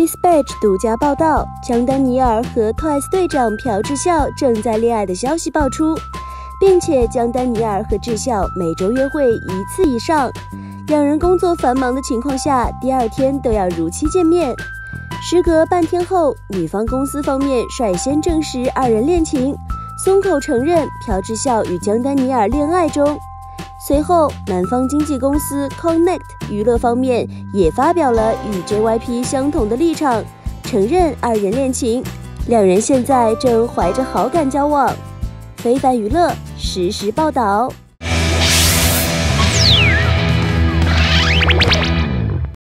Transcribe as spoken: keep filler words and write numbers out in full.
Dispatch 独家报道，姜丹尼尔和 Twice 队长朴智孝正在恋爱的消息爆出，并且姜丹尼尔和智孝每周约会一次以上，两人工作繁忙的情况下，第二天都要如期见面。时隔半天后，女方公司方面率先证实二人恋情，松口承认朴智孝与姜丹尼尔恋爱中。随后，男方经纪公司 Connect 娱乐方面也发表了与 J Y P 相同的立场，承认二人恋情，两人现在正怀着好感交往。非凡娱乐实时报道。